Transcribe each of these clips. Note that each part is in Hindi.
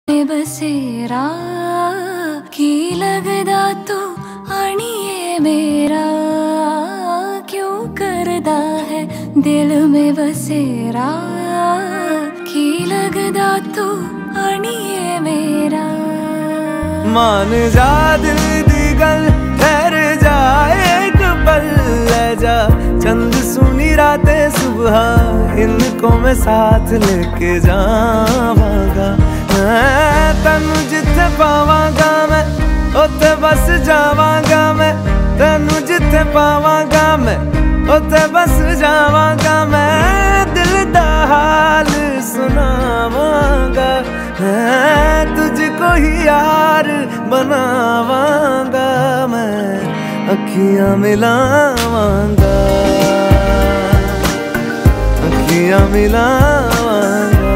बसेरा की लगदा तू अणिए मेरा, क्यों करदा है दिल में बसेरा की लगदा तू अणिए मेरा। मान जा दिल दी गल ठहर जा एक पल ले जा, चंद सुनी रातें सुबह इनको मैं साथ लेके जावांगा। मैं तेनू जिथे पावांगा मैं उत्थे बस जावांगा, मैं तेनू जिथे पावांगा मैं उत्थे बस जावांगा। मैं दिल दा हाल सुनावांगा, मैं तुझको ही यार बनावांगा। मैं अखियां मिलावांगा, अखियां मिलावांगा,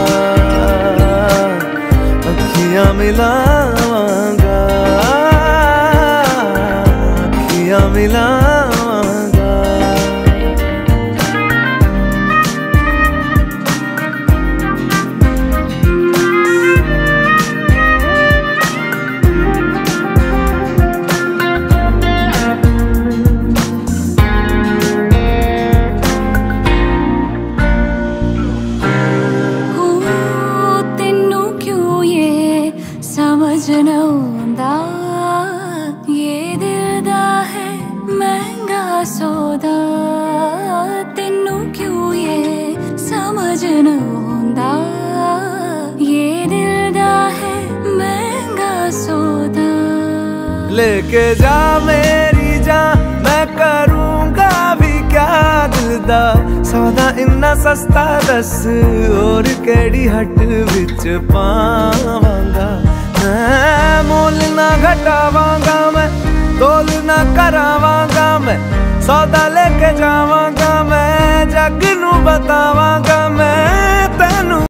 अखियां मिलावांगा, अखियां मिलावांगा। समझ न आंदा ये दिल दा है महंगा सौदा, तेनू क्यों ये समझ न आंदा ये दिल दा है महंगा सौदा। लेके जा मेरी जान मैं करूँगा भी क्या दिल दा सौदा, इन्ना सस्ता दस और केड़ी हट विच पावांगा। मैं मोल ना घटावांगा, मैं तोल ना करावांगा, मैं सौदा लेके जावांगा। मैं जग नू बतावांगा